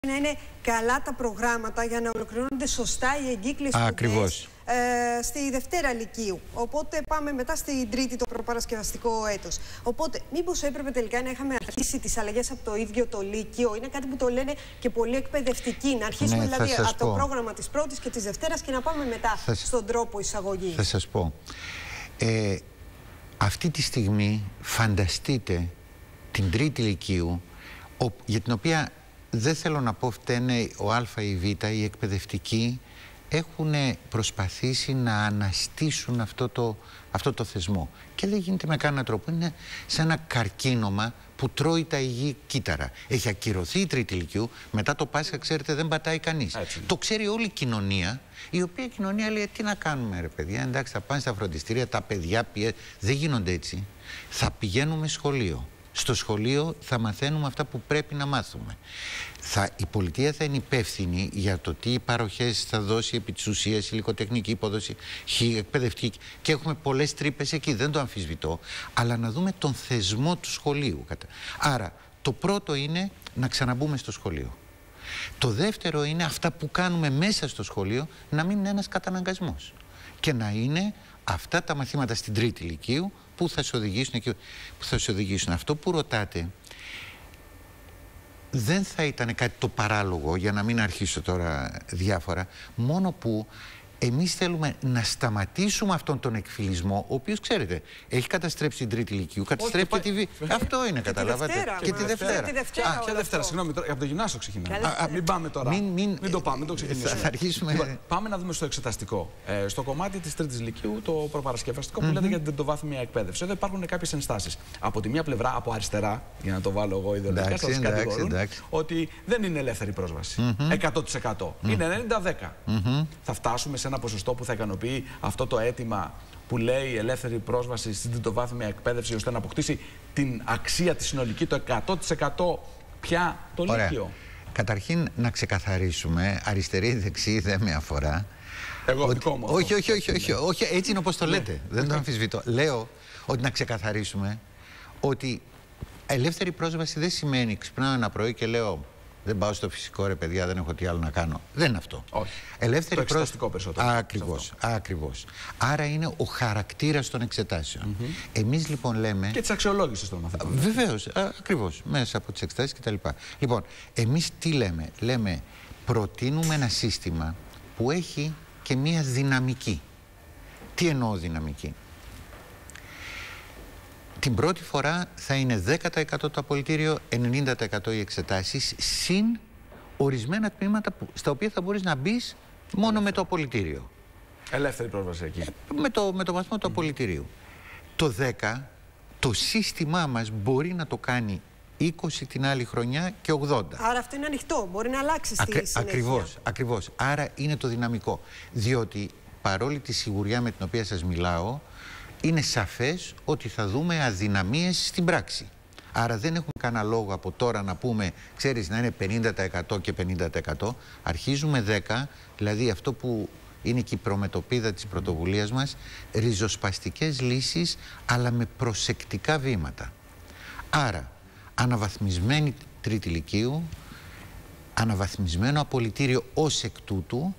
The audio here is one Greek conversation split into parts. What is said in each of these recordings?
να είναι καλά τα προγράμματα για να ολοκληρώνονται σωστά οι εγκύκλες Ακριβώς. Στη Δευτέρα Λυκείου. Οπότε πάμε μετά στην Τρίτη το προπαρασκευαστικό έτος. Οπότε μήπως έπρεπε τελικά να είχαμε αρχίσει τις αλλαγές από το ίδιο το Λύκειο? Είναι κάτι που το λένε και πολλοί εκπαιδευτικοί. Να αρχίσουμε δηλαδή από το πρόγραμμα της Πρώτης και της Δευτέρας και να πάμε μετά στον τρόπο εισαγωγής. Θα σας πω. Αυτή τη στιγμή φανταστείτε την Τρίτη Λυκείου, για την οποία δεν θέλω να πω φταίνε ο Α ή Β, οι εκπαιδευτικοί έχουν προσπαθήσει να αναστήσουν αυτό το θεσμό. Και δεν γίνεται με κανένα τρόπο. Είναι σαν ένα καρκίνωμα που τρώει τα υγιή κύτταρα. Έχει ακυρωθεί η Τρίτη Λυκείου, μετά το Πάσχα, ξέρετε, δεν πατάει κανείς. Το ξέρει όλη η κοινωνία, η οποία κοινωνία λέει: τι να κάνουμε, ρε παιδιά, εντάξει, θα πάνε στα φροντιστήρια, τα παιδιά δεν γίνονται έτσι. Θα πηγαίνουμε σχολείο. Στο σχολείο θα μαθαίνουμε αυτά που πρέπει να μάθουμε. Η πολιτεία θα είναι υπεύθυνη για το τι παροχές θα δώσει επί της ουσίας, υλικοτεχνική υπόδοση, εκπαιδευτική. Και έχουμε πολλές τρύπες εκεί, δεν το αμφισβητώ. Αλλά να δούμε τον θεσμό του σχολείου. Άρα, το πρώτο είναι να ξαναμπούμε στο σχολείο. Το δεύτερο είναι αυτά που κάνουμε μέσα στο σχολείο να μην είναι ένας καταναγκασμός. Και να είναι αυτά τα μαθήματα στην Τρίτη Λυκείου που θα σε οδηγήσουν. Αυτό που ρωτάτε δεν θα ήταν κάτι το παράλογο, για να μην αρχίσω τώρα διάφορα, μόνο που εμείς θέλουμε να σταματήσουμε αυτόν τον εκφυλισμό, ο οποίος, ξέρετε, έχει καταστρέψει την Τρίτη Λυκείου, καταστρέφει και τη Β. Αυτό είναι, καταλάβατε. Και τη Δευτέρα. Ποια Δευτέρα, συγγνώμη, από το γυμνάσιο ξεκινάμε. Μην πάμε τώρα. Μην το πάμε, μην το ξεκινήσουμε. Θα αρχίσουμε. Πάμε να δούμε στο εξεταστικό. Στο κομμάτι της Τρίτης Λυκείου, το προπαρασκευαστικό που λέτε για την τριτοβάθμια εκπαίδευση. Εδώ υπάρχουν κάποιες ενστάσεις. Από τη μία πλευρά, από αριστερά, για να το βάλω εγώ ιδεολογικά, σας κατηγορούν ότι δεν είναι ελεύθερη πρόσβαση. 100%. Είναι 90-10. Θα φτάσουμε σε ένα ποσοστό που θα ικανοποιεί αυτό το αίτημα που λέει ελεύθερη πρόσβαση στην τριτοβάθμια εκπαίδευση, ώστε να αποκτήσει την αξία τη συνολική, το 100% πια το Λύκειο? Καταρχήν να ξεκαθαρίσουμε, αριστερή ή δεξί δεν με αφορά. Εγώ δικό μου. Όχι, έτσι είναι όπως το λέτε. Δεν το αμφισβητώ. Λέω ότι να ξεκαθαρίσουμε ότι ελεύθερη πρόσβαση δεν σημαίνει ξυπνάω ένα πρωί και λέω δεν πάω στο φυσικό, ρε παιδιά, δεν έχω τι άλλο να κάνω. Δεν είναι αυτό. Όχι. Ελεύθερη πρόσβαση. Περισσότερο. Ακριβώς. Άρα είναι ο χαρακτήρας των εξετάσεων. Εμείς λοιπόν λέμε. Και της αξιολόγησης των μαθητών. Βεβαίως, ακριβώς. Μέσα από τις εξετάσεις κτλ. Λοιπόν, εμείς τι λέμε? Λέμε, προτείνουμε ένα σύστημα που έχει και μία δυναμική. Τι εννοώ δυναμική? Την πρώτη φορά θα είναι 10% το απολυτήριο, 90% οι εξετάσεις, συν ορισμένα τμήματα στα οποία θα μπορείς να μπεις μόνο με το απολυτήριο. Ελεύθερη πρόσβαση εκεί. Με το βαθμό του απολυτηρίου. Το 10, το σύστημά μας μπορεί να το κάνει 20 την άλλη χρονιά και 80. Άρα αυτό είναι ανοιχτό, μπορεί να αλλάξει στη συνέχεια. Ακριβώς. Άρα είναι το δυναμικό. Διότι παρόλη τη σιγουριά με την οποία σας μιλάω, είναι σαφές ότι θα δούμε αδυναμίες στην πράξη. Άρα δεν έχουμε κανένα λόγο από τώρα να πούμε, ξέρεις, να είναι 50% και 50%. Αρχίζουμε 10%, δηλαδή αυτό που είναι και η προμετωπίδα της πρωτοβουλίας μας, ριζοσπαστικές λύσεις, αλλά με προσεκτικά βήματα. Άρα, αναβαθμισμένη Τρίτη Λυκείου, αναβαθμισμένο απολυτήριο ως εκ τούτου,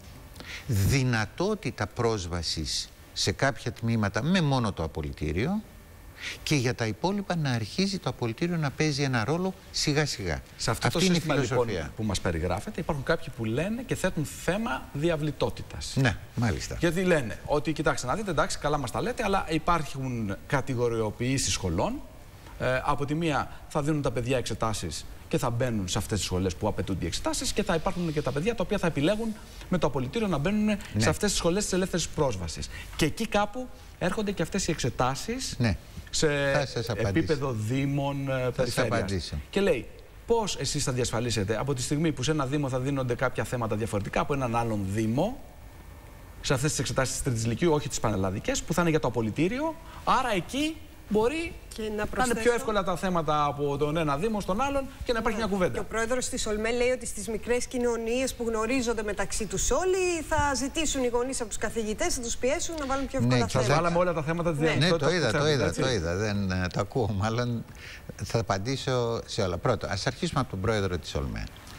δυνατότητα πρόσβασης σε κάποια τμήματα με μόνο το απολυτήριο και για τα υπόλοιπα να αρχίζει το απολυτήριο να παίζει ένα ρόλο σιγά σιγά. Σε αυτό το σύστημα λοιπόν που μας περιγράφεται υπάρχουν κάποιοι που λένε και θέτουν θέμα διαβλητότητας. Ναι, μάλιστα. Γιατί λένε ότι κοιτάξτε να δείτε, εντάξει, καλά μας τα λέτε, αλλά υπάρχουν κατηγοριοποιήσεις σχολών. Από τη μία θα δίνουν τα παιδιά εξετάσεις και θα μπαίνουν σε αυτές τις σχολές που απαιτούνται οι εξετάσεις, και θα υπάρχουν και τα παιδιά τα οποία θα επιλέγουν με το απολυτήριο να μπαίνουν σε αυτές τις σχολές της ελεύθερης πρόσβασης. Και εκεί κάπου έρχονται και αυτές οι εξετάσεις σε επίπεδο δήμων, περιφέρειας. Και λέει, πώς εσείς θα διασφαλίσετε από τη στιγμή που σε ένα δήμο θα δίνονται κάποια θέματα διαφορετικά από έναν άλλον δήμο, σε αυτές τις εξετάσεις της Τρίτης Λυκείου, όχι τις πανελλαδικές, που θα είναι για το απολυτήριο, άρα εκεί μπορεί να είναι πιο εύκολα τα θέματα από τον ένα δήμο στον άλλον και να υπάρχει μια κουβέντα. Και ο πρόεδρος της ΟΛΜΕ λέει ότι στις μικρές κοινωνίες που γνωρίζονται μεταξύ τους όλοι, θα ζητήσουν οι γονείς από τους καθηγητές, θα τους πιέσουν να βάλουν πιο εύκολα θέματα. Σας βάλαμε όλα τα θέματα της διαβλητότητας. Το είδα. Δεν το ακούω. Μάλλον θα απαντήσω σε όλα. Πρώτο, ας αρχίσουμε από τον πρόεδρο της ΟΛΜΕ.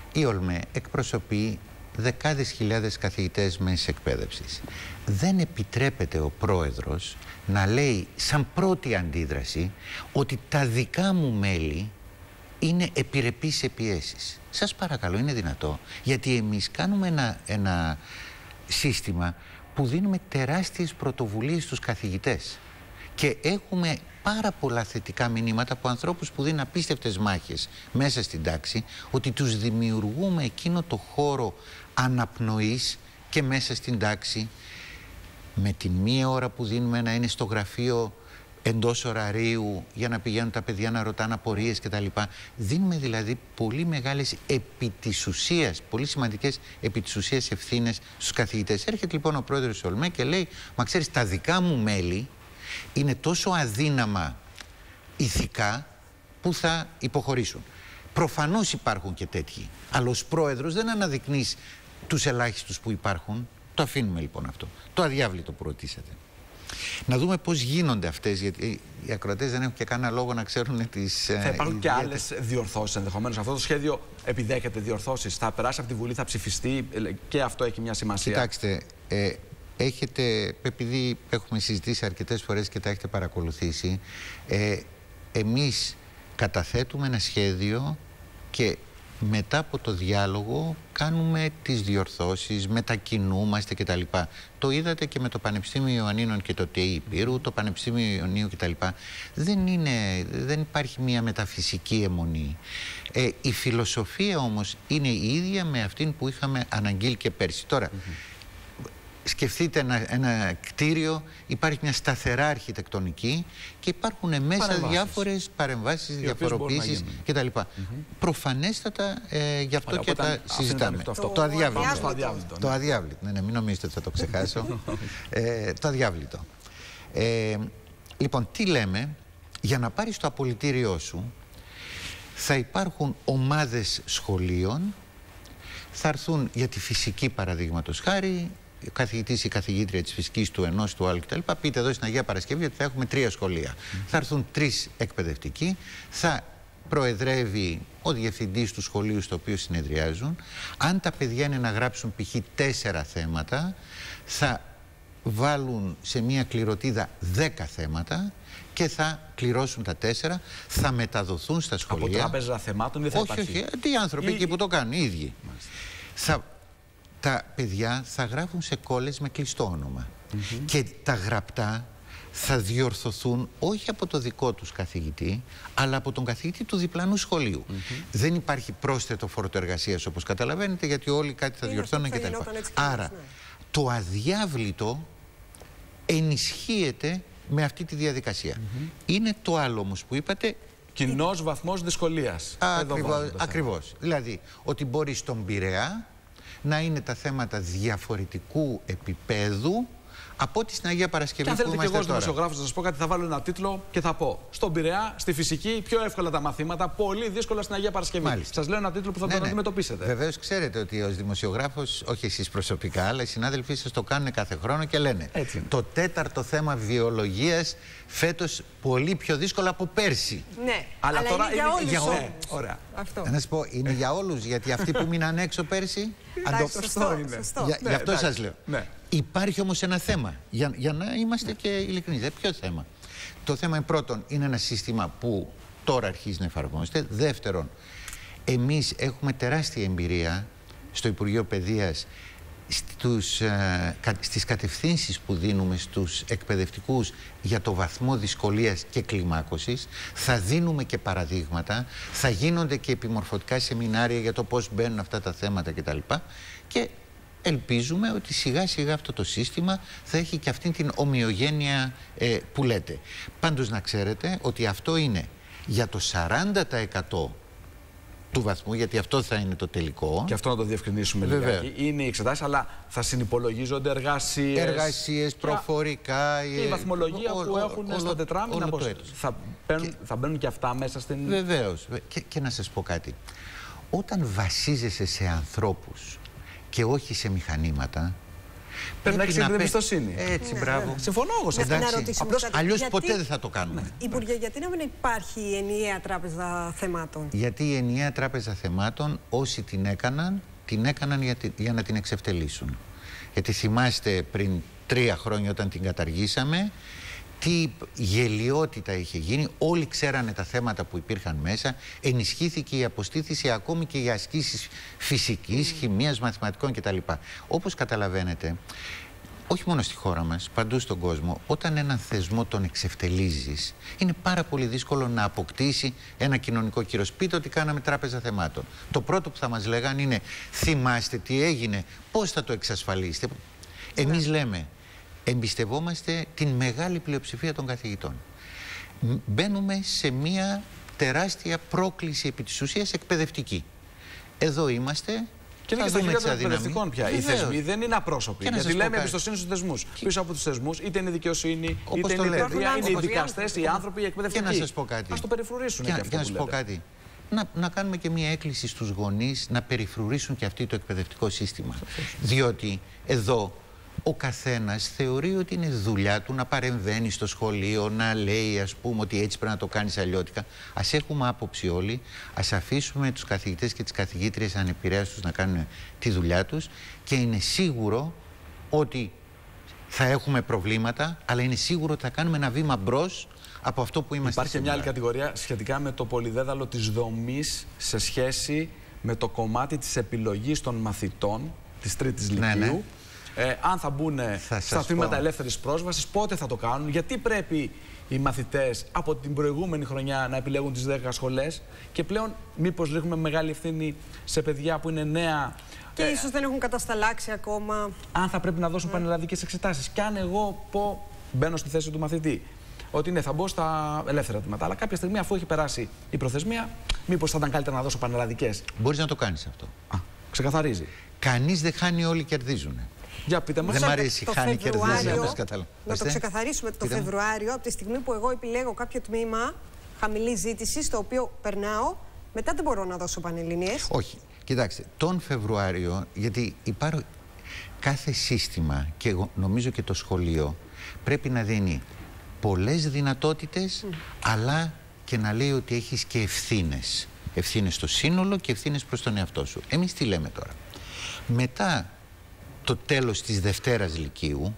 Η ΟΛΜΕ εκπροσωπεί δεκάδες χιλιάδες καθηγητές μέσης εκπαίδευσης. Δεν επιτρέπεται ο πρόεδρος να λέει σαν πρώτη αντίδραση ότι τα δικά μου μέλη είναι επιρρεπείς σε πιέσεις. Σας παρακαλώ, είναι δυνατό? Γιατί εμείς κάνουμε ένα σύστημα που δίνουμε τεράστιες πρωτοβουλίες στους καθηγητές. Και έχουμε πάρα πολλά θετικά μηνύματα από ανθρώπους που δίνουν απίστευτες μάχες μέσα στην τάξη, ότι τους δημιουργούμε εκείνο το χώρο αναπνοής και μέσα στην τάξη, με την μία ώρα που δίνουμε να είναι στο γραφείο εντός ωραρίου για να πηγαίνουν τα παιδιά να ρωτάνε απορίες κτλ. Δίνουμε δηλαδή πολύ μεγάλες επί της ουσίας, πολύ σημαντικές επί της ουσίας ευθύνες στους καθηγητές. Έρχεται λοιπόν ο πρόεδρος της ΟΛΜΕ και λέει, μα ξέρεις, τα δικά μου μέλη είναι τόσο αδύναμα ηθικά που θα υποχωρήσουν. Προφανώς υπάρχουν και τέτοιοι, αλλά ως πρόεδρος δεν αναδεικνύεις τους ελάχιστους που υπάρχουν. Το αφήνουμε λοιπόν αυτό. Το αδιάβλητο που ρωτήσατε. Να δούμε πώς γίνονται αυτές, γιατί οι ακροατές δεν έχουν και κανένα λόγο να ξέρουν τις... Θα υπάρχουν και άλλες διορθώσεις ενδεχομένως. Αυτό το σχέδιο επιδέχεται διορθώσεις. Θα περάσει από τη Βουλή, θα ψηφιστεί και αυτό έχει μια σημασία. Κοιτάξτε, επειδή έχουμε συζητήσει αρκετές φορές και τα έχετε παρακολουθήσει, εμείς καταθέτουμε ένα σχέδιο και μετά από το διάλογο κάνουμε τις διορθώσεις, μετακινούμαστε κτλ. Το είδατε και με το Πανεπιστήμιο Ιωαννίνων και το ΤΕΙ Υπήρου, το Πανεπιστήμιο Ιωνίου κτλ. Δεν υπάρχει μια μεταφυσική αιμονή. Η φιλοσοφία όμως είναι η ίδια με αυτήν που είχαμε αναγγείλει και πέρσι. Τώρα, σκεφτείτε ένα κτίριο, υπάρχει μια σταθερά αρχιτεκτονική και υπάρχουν μέσα διάφορες παρεμβάσεις, διαφοροποίησεις κτλ. Προφανέστατα γι' αυτό και τα συζητάμε. Το αδιάβλητο. Το αδιάβλητο. Ναι, μην νομίζετε ότι θα το ξεχάσω. Το αδιάβλητο. Λοιπόν, τι λέμε? Για να πάρεις το απολυτήριό σου θα υπάρχουν ομάδες σχολείων, θα έρθουν για τη φυσική παραδείγματος χάρη, ο καθηγητής ή καθηγήτρια της φυσικής του ενός, του άλλου κτλ. Πείτε εδώ στην Αγία Παρασκευή ότι θα έχουμε 3 σχολεία. Θα έρθουν 3 εκπαιδευτικοί, θα προεδρεύει ο διευθυντής του σχολείου στο οποίο συνεδριάζουν. Αν τα παιδιά είναι να γράψουν π.χ. 4 θέματα, θα βάλουν σε μία κληροτίδα 10 θέματα και θα κληρώσουν τα 4, θα μεταδοθούν στα σχολεία. Από τράπεζα θεμάτων δεν θα υπάρχει? Όχι, τι άνθρωποι εκεί που το κάνουν οι ίδιοι. Τα παιδιά θα γράφουν σε κόλλες με κλειστό όνομα. Και τα γραπτά θα διορθωθούν όχι από το δικό τους καθηγητή, αλλά από τον καθηγητή του διπλανού σχολείου. Δεν υπάρχει πρόσθετο φόρτο εργασίας, όπως καταλαβαίνετε, γιατί όλοι κάτι θα διορθώνουν κτλ. Άρα, το αδιάβλητο ενισχύεται με αυτή τη διαδικασία. Είναι το άλλο όμως που είπατε. Κοινός βαθμός δυσκολίας. Ακριβώς. Δηλαδή, ότι μπορεί στον Πειραιά να είναι τα θέματα διαφορετικού επίπεδου από ό,τι στην Αγία Παρασκευή. Και αν θέλετε και εγώ ως δημοσιογράφος να σας πω κάτι, θα βάλω ένα τίτλο και θα πω: στον Πειραιά, στη φυσική, πιο εύκολα τα μαθήματα, πολύ δύσκολα στην Αγία Παρασκευή. Σας λέω ένα τίτλο που θα τον αντιμετωπίσετε. Βεβαίως, ξέρετε ότι ως δημοσιογράφος, όχι εσείς προσωπικά, αλλά οι συνάδελφοί σας το κάνουν κάθε χρόνο και λένε: το 4ο θέμα βιολογίας φέτος πολύ πιο δύσκολο από πέρσι. Ναι, αλλά τώρα είναι για όλους. Ωραία. Να σας πω, είναι για όλους, γιατί αυτοί που μείναν έξω πέρσι. Σωστό είναι. Γι' αυτό σας λέω. Υπάρχει όμως ένα θέμα, για να είμαστε και ειλικρινείς. Ποιο θέμα? Το θέμα είναι, πρώτον, είναι ένα σύστημα που τώρα αρχίζει να εφαρμόζεται. Δεύτερον, εμείς έχουμε τεράστια εμπειρία στο Υπουργείο Παιδείας στις κατευθύνσεις που δίνουμε στους εκπαιδευτικούς για το βαθμό δυσκολίας και κλιμάκωσης. Θα δίνουμε και παραδείγματα, θα γίνονται και επιμορφωτικά σεμινάρια για το πώς μπαίνουν αυτά τα θέματα κτλ. Και ελπίζουμε ότι σιγά σιγά αυτό το σύστημα θα έχει και αυτή την ομοιογένεια που λέτε. Πάντως να ξέρετε ότι αυτό είναι για το 40% του βαθμού, γιατί αυτό θα είναι το τελικό. Και αυτό να το διευκρινίσουμε λιγάκι. Είναι οι εξετάσεις, αλλά θα συνυπολογίζονται εργασίες, προφορικά. Και η βαθμολογία που έχουν στα τετράμινα. Θα μπαίνουν και αυτά μέσα στην... Βεβαίως. Και να σας πω κάτι. Όταν βασίζεσαι σε ανθρώπους και όχι σε μηχανήματα, Πρέπει να έχει την εμπιστοσύνη. Έτσι, μπράβο. Συμφωνώ εγώ σε αυτό. Αλλιώς ποτέ δεν θα το κάνουμε. Υπουργέ, γιατί να μην υπάρχει η ενιαία τράπεζα θεμάτων? Γιατί η ενιαία τράπεζα θεμάτων, όσοι την έκαναν για να την εξευτελίσουν. Γιατί θυμάστε πριν 3 χρόνια όταν την καταργήσαμε, τι γελιότητα είχε γίνει, όλοι ξέρανε τα θέματα που υπήρχαν μέσα, ενισχύθηκε η αποστήθηση ακόμη και για ασκήσεις φυσικής, χημείας, μαθηματικών κτλ. Όπως καταλαβαίνετε, όχι μόνο στη χώρα μας, παντού στον κόσμο, όταν έναν θεσμό τον εξευτελίζεις, είναι πάρα πολύ δύσκολο να αποκτήσει ένα κοινωνικό κύρος. Πείτε ότι κάναμε τράπεζα θεμάτων. Το πρώτο που θα μας λέγανε είναι, θυμάστε τι έγινε, πώς θα το εξασφαλίσετε. Εμείς λέμε, εμπιστευόμαστε την μεγάλη πλειοψηφία των καθηγητών. Μπαίνουμε σε μια τεράστια πρόκληση επί της ουσίας εκπαιδευτική. Εδώ είμαστε. Και είναι και στα χέρια των εκπαιδευτικών πια. Οι θεσμοί δεν είναι απρόσωποι. Γιατί λέμε εμπιστοσύνη στους θεσμούς. Πίσω από τους θεσμούς, είτε είναι η δικαιοσύνη, είτε είναι η παιδεία, είναι οι δικαστές, οι άνθρωποι, οι εκπαιδευτικοί. Και να σας πω κάτι. Ας το περιφρουρήσουν και αυτό. Και να σας πω κάτι. Να κάνουμε και μια έκκληση στους γονείς να περιφρουρήσουν και αυτοί το εκπαιδευτικό σύστημα. Διότι εδώ ο καθένας θεωρεί ότι είναι δουλειά του να παρεμβαίνει στο σχολείο, να λέει ας πούμε ότι έτσι πρέπει να το κάνεις αλλιώτικα. Ας έχουμε άποψη όλοι, ας αφήσουμε τους καθηγητές και τις καθηγήτριες ανεπηρέαστους να κάνουν τη δουλειά τους και είναι σίγουρο ότι θα έχουμε προβλήματα, αλλά είναι σίγουρο ότι θα κάνουμε ένα βήμα μπρος από αυτό που είμαστε. Υπάρχει μια άλλη κατηγορία σχετικά με το πολυδέδαλο της δομής σε σχέση με το κομμάτι της επιλογής των μαθητών της 3ης Λυκείου. Αν θα μπουν στα τμήματα ελεύθερης πρόσβασης, πότε θα το κάνουν, γιατί πρέπει οι μαθητές από την προηγούμενη χρονιά να επιλέγουν τις 10 σχολές και πλέον μήπως ρίχνουμε μεγάλη ευθύνη σε παιδιά που είναι νέα και ίσως δεν έχουν κατασταλάξει ακόμα. Αν θα πρέπει να δώσουν πανελλαδικές εξετάσεις. Και αν εγώ μπαίνω στη θέση του μαθητή ότι ναι, θα μπω στα ελεύθερα τμήματα, αλλά κάποια στιγμή αφού έχει περάσει η προθεσμία, μήπως θα ήταν καλύτερα να δώσω πανελλαδικές. Μπορείς να το κάνεις αυτό. Ξεκαθαρίζει. Κανείς δεν χάνει, όλοι κερδίζουν. Για πείτε μας. Δεν μ' αρέσει, χάνει, κερδίζει. Να το ξεκαθαρίσουμε το Φεβρουάριο, από τη στιγμή που εγώ επιλέγω κάποιο τμήμα χαμηλή ζήτηση, στο οποίο περνάω, μετά δεν μπορώ να δώσω πανελληνίες. Όχι. Κοιτάξτε, τον Φεβρουάριο, γιατί υπάρχει κάθε σύστημα και νομίζω και το σχολείο πρέπει να δίνει πολλές δυνατότητες, αλλά και να λέει ότι έχεις και ευθύνες. Ευθύνες στο σύνολο και ευθύνες προς τον εαυτό σου. Εμείς τι λέμε τώρα. Μετά το τέλος της Δευτέρας Λυκείου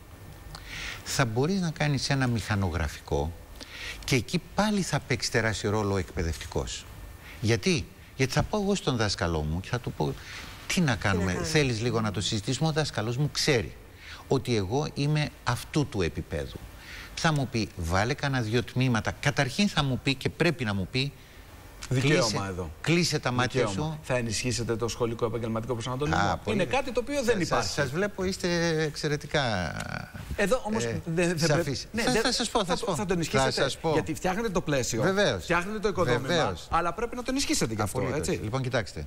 θα μπορείς να κάνεις ένα μηχανογραφικό και εκεί πάλι θα παίξει τεράστιο ρόλο ο εκπαιδευτικός. Γιατί θα πάω εγώ στον δάσκαλό μου και θα του πω τι να κάνουμε, θέλεις λίγο να το συζητήσουμε. Ο δάσκαλος μου ξέρει ότι εγώ είμαι αυτού του επίπεδου. Θα μου πει βάλε κανένα 2 τμήματα. Καταρχήν θα μου πει και πρέπει να μου πει δικαίωμα εδώ. Κλείσε τα μάτια σου. Θα ενισχύσετε το σχολικό επαγγελματικό προσανατολισμό. Είναι κάτι το οποίο δεν υπάρχει. Σας βλέπω, είστε εξαιρετικά. Εδώ όμως δεν πρέπει. Θα σας πω. Θα το ενισχύσετε. Γιατί φτιάχνετε το πλαίσιο. Βεβαίως. Φτιάχνετε το οικοδόμημα. Αλλά πρέπει να το ενισχύσετε γι' αυτό. Έτσι. Λοιπόν, κοιτάξτε.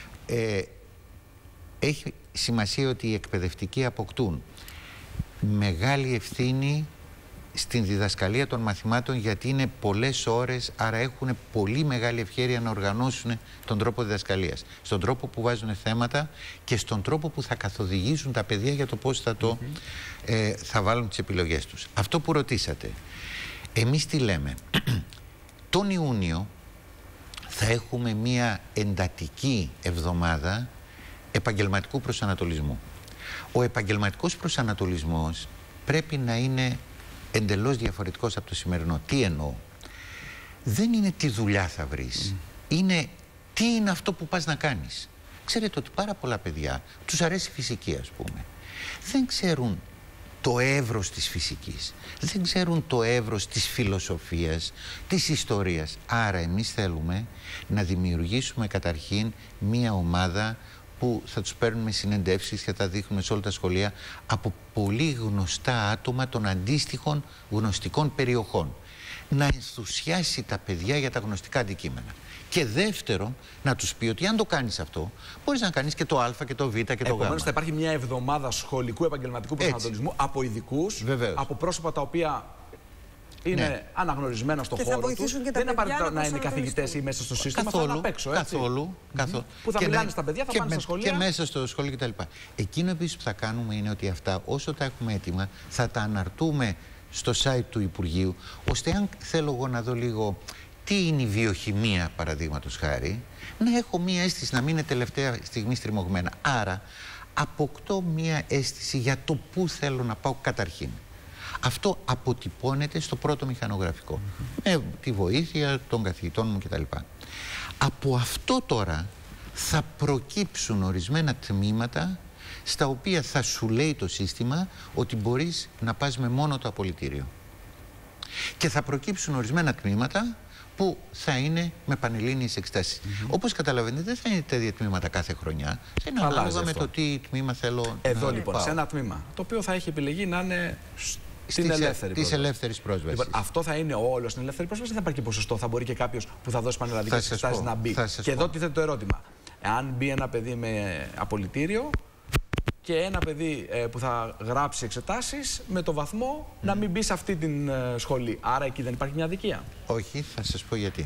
Έχει σημασία ότι οι εκπαιδευτικοί αποκτούν μεγάλη ευθύνη στην διδασκαλία των μαθημάτων, γιατί είναι πολλές ώρες, άρα έχουν πολύ μεγάλη ευκαιρία να οργανώσουν τον τρόπο διδασκαλίας, στον τρόπο που βάζουν θέματα και στον τρόπο που θα καθοδηγήσουν τα παιδιά για το πώς θα βάλουν τις επιλογές τους. Αυτό που ρωτήσατε, εμείς τι λέμε. Τον Ιούνιο θα έχουμε μία εντατική εβδομάδα επαγγελματικού προσανατολισμού. Ο επαγγελματικός προσανατολισμός πρέπει να είναι εντελώς διαφορετικός από το σημερινό. Τι εννοώ? Δεν είναι τι δουλειά θα βρεις. Είναι τι είναι αυτό που πας να κάνεις. Ξέρετε ότι πάρα πολλά παιδιά τους αρέσει η φυσική, ας πούμε. Δεν ξέρουν το εύρος της φυσικής. Δεν ξέρουν το εύρος της φιλοσοφίας, της ιστορίας. Άρα εμείς θέλουμε να δημιουργήσουμε καταρχήν μία ομάδα που θα τους παίρνουμε συνεντεύσεις και θα δείχνουμε σε όλα τα σχολεία από πολύ γνωστά άτομα των αντίστοιχων γνωστικών περιοχών. Να ενθουσιάσει τα παιδιά για τα γνωστικά αντικείμενα. Και δεύτερον, να τους πει ότι αν το κάνεις αυτό, μπορείς να κάνεις και το Α και το Β και το Γ. Επομένως, θα υπάρχει μια εβδομάδα σχολικού επαγγελματικού προσανατολισμού από ειδικούς, από πρόσωπα τα οποία είναι αναγνωρισμένα στον χώρο του. Δεν είναι απαραίτητο να είναι καθηγητές ή μέσα στο σύστημα, θα είναι απ' έξω. Καθόλου. Που θα μιλάνε στα παιδιά, θα πάνε στα σχολεία. Και μέσα στο σχολείο κτλ. Εκείνο επίσης που θα κάνουμε είναι ότι αυτά, όσο τα έχουμε έτοιμα, θα τα αναρτούμε στο site του Υπουργείου, ώστε αν θέλω εγώ να δω λίγο τι είναι η βιοχημία, παραδείγματος χάρη, να έχω μία αίσθηση, να μην είναι τελευταία στιγμή στριμωγμένα. Άρα, αποκτώ μία αίσθηση για το πού θέλω να πάω καταρχήν. Αυτό αποτυπώνεται στο πρώτο μηχανογραφικό, με τη βοήθεια των καθηγητών μου κτλ. Από αυτό τώρα θα προκύψουν ορισμένα τμήματα στα οποία θα σου λέει το σύστημα ότι μπορείς να πας με μόνο το απολυτήριο. Και θα προκύψουν ορισμένα τμήματα που θα είναι με πανελλήνιες εξετάσεις. Όπως καταλαβαίνετε, δεν θα είναι τέτοια τμήματα κάθε χρονιά. Θα είναι ανάλογα με το τι τμήμα θέλω εδώ να λοιπόν, πάω. σε ένα τμήμα, το οποίο θα έχει επιλεγεί να είναι της ελεύθερης πρόσβασης. Λοιπόν, αυτό θα είναι όλο στην ελεύθερη πρόσβαση ή θα υπάρχει ποσοστό? Θα μπορεί και κάποιος που θα δώσει πανελλαδικές εξετάσεις να μπει? Και εδώ τίθεται το ερώτημα. Εάν μπει ένα παιδί με απολυτήριο και ένα παιδί που θα γράψει εξετάσεις με το βαθμό να μην μπει σε αυτή την σχολή. Άρα εκεί δεν υπάρχει μια αδικία? Όχι, θα σας πω γιατί.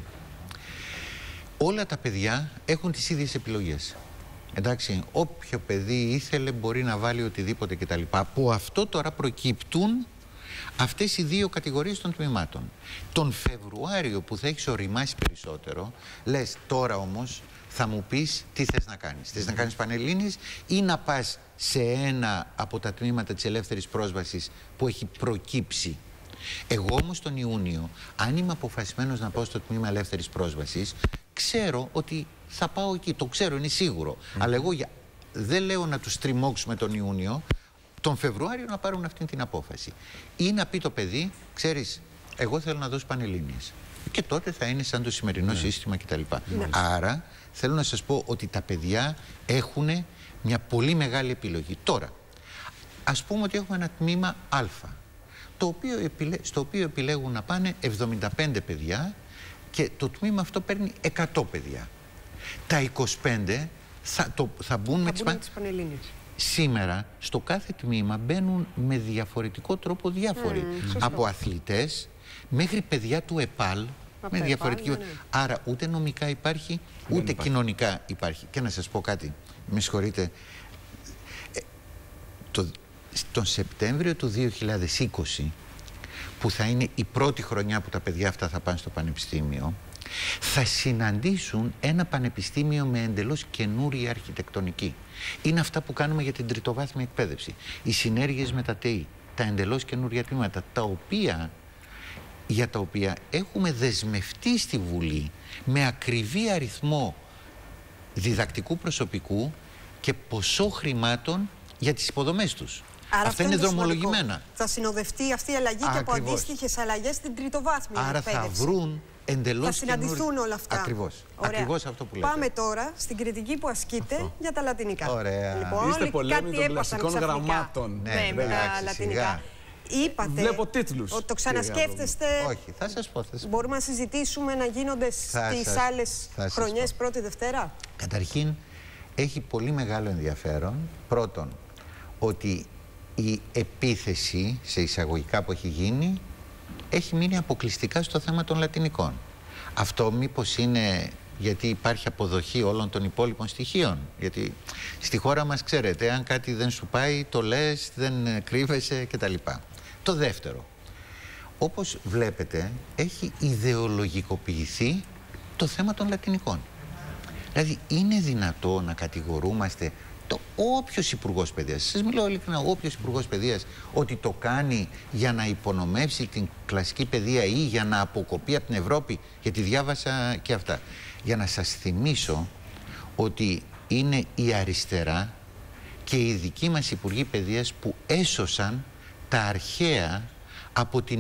Όλα τα παιδιά έχουν τις ίδιες επιλογές. Εντάξει, όποιο παιδί ήθελε μπορεί να βάλει οτιδήποτε κτλ. Από αυτό τώρα προκύπτουν αυτές οι δύο κατηγορίες των τμήματων. Τον Φεβρουάριο που θα έχεις οριμάσει περισσότερο, λες τώρα όμως θα μου πεις τι θες να κάνεις. Θες να κάνεις πανελλήνιες ή να πας σε ένα από τα τμήματα της ελεύθερης πρόσβασης που έχει προκύψει. Εγώ όμως τον Ιούνιο, αν είμαι αποφασισμένος να πάω στο τμήμα ελεύθερης πρόσβασης, ξέρω ότι θα πάω εκεί. Το ξέρω, είναι σίγουρο. Αλλά εγώ δεν λέω να τους τριμώξουμε τον Ιούνιο, τον Φεβρουάριο να πάρουν αυτή την απόφαση. Ή να πει το παιδί, ξέρεις, εγώ θέλω να δώσω πανελλήνιες. Και τότε θα είναι σαν το σημερινό σύστημα κτλ. Άρα, θέλω να σας πω ότι τα παιδιά έχουν μια πολύ μεγάλη επιλογή. Τώρα, ας πούμε ότι έχουμε ένα τμήμα Α, στο οποίο επιλέγουν να πάνε 75 παιδιά και το τμήμα αυτό παίρνει 100 παιδιά. Τα 25 θα μπουν με τις πανελλήνιες. Σήμερα στο κάθε τμήμα μπαίνουν με διαφορετικό τρόπο διάφοροι. Από αθλητές μέχρι παιδιά του ΕΠΑΛ. Με διαφορετική... Άρα ούτε νομικά υπάρχει, ούτε κοινωνικά υπάρχει. Και να σας πω κάτι, με συγχωρείτε, τον Σεπτέμβριο του 2020, που θα είναι η πρώτη χρονιά που τα παιδιά αυτά θα πάνε στο πανεπιστήμιο, θα συναντήσουν ένα πανεπιστήμιο με εντελώς καινούρια αρχιτεκτονική. Είναι αυτά που κάνουμε για την τριτοβάθμια εκπαίδευση. Οι συνέργειες με τα ΤΕΙ, τα εντελώς καινούρια τμήματα, για τα οποία έχουμε δεσμευτεί στη Βουλή με ακριβή αριθμό διδακτικού προσωπικού και ποσό χρημάτων για τις υποδομές τους. Άρα αυτά είναι δρομολογημένα. Θα συνοδευτεί αυτή η αλλαγή και από αντίστοιχες αλλαγές στην τριτοβάθμια εκπαίδευση. Άρα θα βρουν εντελώς. Θα συναντηθούν όλα αυτά. Ακριβώς αυτό που λέτε. Πάμε τώρα στην κριτική που ασκείται για τα λατινικά. Ωραία. Λοιπόν, είστε πολέμοι των κλασικών γραμμάτων. Ναι, με τα λατινικά. Είπατε βλέπω τίτλους ότι το ξανασκέφτεστε. Όχι, θα σας πω. Μπορούμε να συζητήσουμε να γίνονται στις άλλες χρονιές πρώτη-δευτέρα? Καταρχήν, έχει πολύ μεγάλο ενδιαφέρον. Πρώτον, ότι η επίθεση σε εισαγωγικά που έχει γίνει έχει μείνει αποκλειστικά στο θέμα των λατινικών. Αυτό μήπως είναι γιατί υπάρχει αποδοχή όλων των υπόλοιπων στοιχείων? Γιατί στη χώρα μας, ξέρετε, αν κάτι δεν σου πάει, το λες, δεν κρύβεσαι κτλ. Το δεύτερο, όπως βλέπετε, έχει ιδεολογικοποιηθεί το θέμα των λατινικών. Δηλαδή, είναι δυνατό να κατηγορούμαστε όποιος υπουργός παιδείας, σας μιλάω ειλικρινά, όποιος υπουργός παιδείας, ότι το κάνει για να υπονομεύσει την κλασική παιδεία ή για να αποκοπεί από την Ευρώπη, γιατί διάβασα και αυτά. Για να σας θυμίσω ότι είναι η αριστερά και οι δικοί μας υπουργοί παιδείας που έσωσαν τα αρχαία από την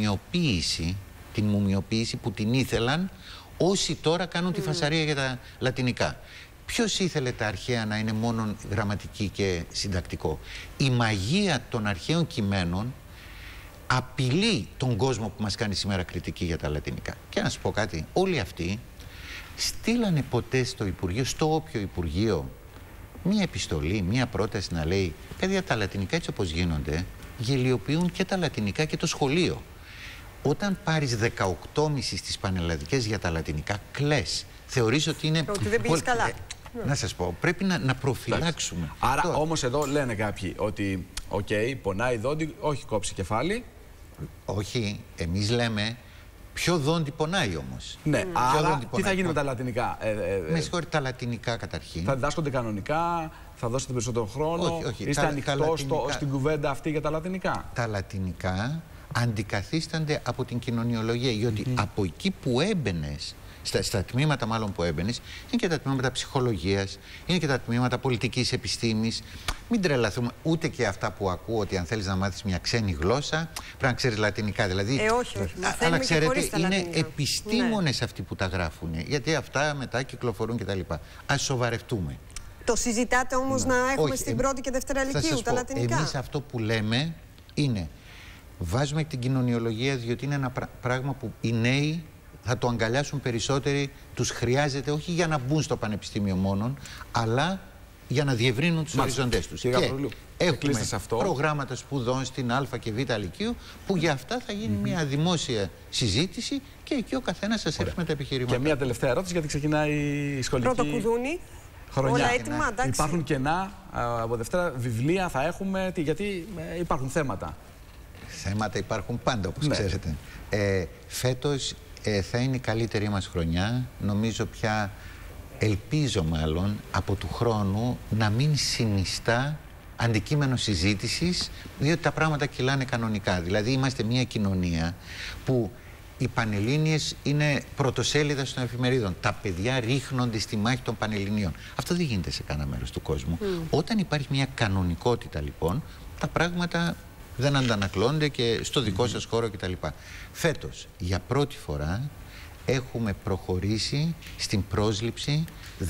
μουμιοποίηση που την ήθελαν όσοι τώρα κάνουν τη φασαρία για τα λατινικά. Ποιος ήθελε τα αρχαία να είναι μόνο γραμματική και συντακτικό? Η μαγεία των αρχαίων κειμένων απειλεί τον κόσμο που μας κάνει σήμερα κριτική για τα λατινικά. Και να σας πω κάτι, όλοι αυτοί στείλανε ποτέ στο Υπουργείο, στο όποιο Υπουργείο, μία επιστολή, μία πρόταση να λέει, παιδιά, τα λατινικά έτσι όπως γίνονται, γελιοποιούν και τα λατινικά και το σχολείο. Όταν πάρεις 18,5 στις πανελλαδικές για τα λατινικά, κλαις. Θεωρείς ότι είναι... Ότι δεν πήγες καλά. Να σας πω, πρέπει να προφυλάξουμε. Άρα όμως εδώ λένε κάποιοι ότι πονάει δόντι, όχι κόψει κεφάλι. Όχι, εμείς λέμε ποιο δόντι πονάει όμως. Ναι, άρα τι θα γίνει με τα λατινικά. Με συγχωρείτε, τα λατινικά καταρχήν. Θα διδάσκονται κανονικά, θα δώσετε περισσότερο χρόνο. Όχι. Είστε ανοιχτός στην κουβέντα αυτή για τα λατινικά. Τα λατινικά αντικαθίστανται από την κοινωνιολογία, γιατί από εκεί που έμπαινες, στα τμήματα μάλλον που έμπαινες, είναι και τα τμήματα ψυχολογίας, είναι και τα τμήματα πολιτικής επιστήμης. Μην τρελαθούμε, ούτε και αυτά που ακούω ότι αν θέλεις να μάθεις μια ξένη γλώσσα πρέπει να ξέρεις λατινικά. Δηλαδή, όχι. αλλά ξέρετε, είναι επιστήμονες αυτοί που τα γράφουν, γιατί αυτά μετά κυκλοφορούν κτλ. Ας σοβαρευτούμε. Το συζητάτε όμως να έχουμε στην πρώτη και δευτέρα λυκείου τα λατινικά. Εμείς αυτό που λέμε είναι, βάζουμε την κοινωνιολογία, διότι είναι ένα πράγμα που οι νέοι θα το αγκαλιάσουν περισσότεροι, τους χρειάζεται όχι για να μπουν στο πανεπιστήμιο μόνον, αλλά για να διευρύνουν τους οριζοντές τους. Και έχουμε προγράμματα σπουδών στην Α και Β λυκείου, που για αυτά θα γίνει μια δημόσια συζήτηση και εκεί ο καθένας σας έρθει με τα επιχειρήματα. Και μια τελευταία ερώτηση, γιατί ξεκινάει η σχολική πρώτο κουδούνι. χρονιά. Όλα έτοιμα, εντάξει. Υπάρχουν κενά από Δευτέρα, βιβλία θα έχουμε, γιατί υπάρχουν θέματα. Θέματα υπάρχουν πάντα, όπως ξέρετε. Φέτος θα είναι η καλύτερη μας χρονιά. Νομίζω πια, ελπίζω μάλλον, από του χρόνου να μην συνιστά αντικείμενο συζήτησης, διότι τα πράγματα κυλάνε κανονικά. Δηλαδή είμαστε μια κοινωνία που οι Πανελλήνιες είναι πρωτοσέλιδα των εφημερίδων. Τα παιδιά ρίχνονται στη μάχη των Πανελληνίων. Αυτό δεν γίνεται σε κανένα μέρος του κόσμου. Όταν υπάρχει μια κανονικότητα λοιπόν, τα πράγματα δεν αντανακλώνται και στο δικό σας χώρο κτλ. Φέτος, για πρώτη φορά, έχουμε προχωρήσει στην πρόσληψη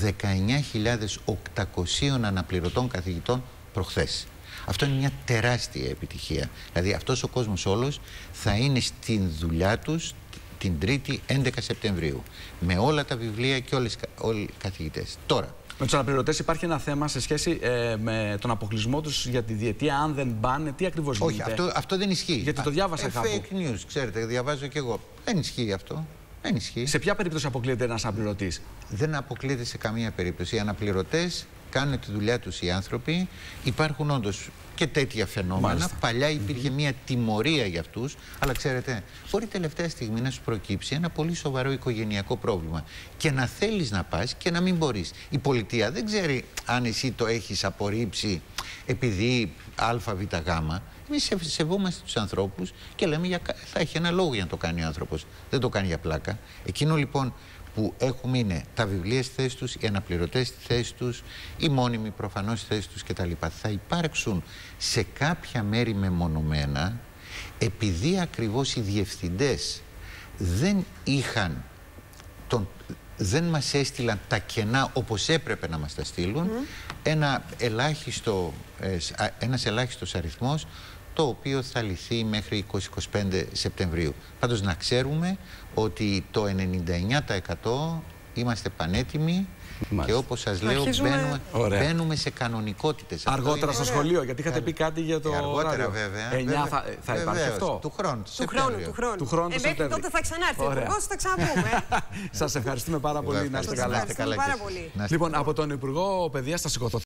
19.800 αναπληρωτών καθηγητών προχθές. Αυτό είναι μια τεράστια επιτυχία. Δηλαδή αυτός ο κόσμος όλος θα είναι στην δουλειά τους την 3η 11 Σεπτεμβρίου. Με όλα τα βιβλία και όλοι οι καθηγητές. Τώρα, με τους αναπληρωτές υπάρχει ένα θέμα σε σχέση με τον αποκλεισμό τους για τη διετία. Αν δεν πάνε, τι ακριβώς γίνεται? Όχι, αυτό δεν ισχύει. Γιατί το διάβασα κάπου. Fake news, ξέρετε, διαβάζω κι εγώ. Δεν ισχύει αυτό. Δεν ισχύει. Σε ποια περίπτωση αποκλείεται ένας αναπληρωτής? Δεν αποκλείεται σε καμία περίπτωση. Οι αναπληρωτές κάνουν τη δουλειά τους οι άνθρωποι. Υπάρχουν όντως και τέτοια φαινόμενα. Μάλιστα. Παλιά υπήρχε μια τιμωρία για αυτούς, αλλά ξέρετε, μπορεί τελευταία στιγμή να σου προκύψει ένα πολύ σοβαρό οικογενειακό πρόβλημα και να θέλεις να πας και να μην μπορείς. Η πολιτεία δεν ξέρει αν εσύ το έχεις απορρίψει επειδή α, β, γ. Εμείς σεβόμαστε τους ανθρώπους και λέμε θα έχει ένα λόγο για να το κάνει ο άνθρωπος. Δεν το κάνει για πλάκα. Εκείνο λοιπόν που έχουμε είναι τα βιβλία στη θέση τους, οι αναπληρωτές στη θέση τους, οι μόνιμοι προφανώς στη θέση τους κτλ. Θα υπάρξουν σε κάποια μέρη μεμονωμένα, επειδή ακριβώς οι διευθυντές δεν μας έστειλαν τα κενά όπως έπρεπε να μας τα στείλουν, ένας ελάχιστος αριθμός, το οποίο θα λυθεί μέχρι 20-25 Σεπτεμβρίου. Πάντως να ξέρουμε ότι το 99% είμαστε πανέτοιμοι. Μάλιστα. Και όπως σας λέω, μπαίνουμε σε κανονικότητες. Αργότερα στο σχολείο, γιατί είχατε πει κάτι για το αργότερα βέβαια. 9 θα υπάρχει αυτό. Του χρόνου. Του χρόνου. Μέχρι τότε θα ξανάρθει ο Υπουργός, θα ξαναπούμε. Σας ευχαριστούμε πάρα πολύ. Να είστε καλά. Πάρα πολύ. Λοιπόν, από τον Υπουργό Παιδείας θα σηκωθώ.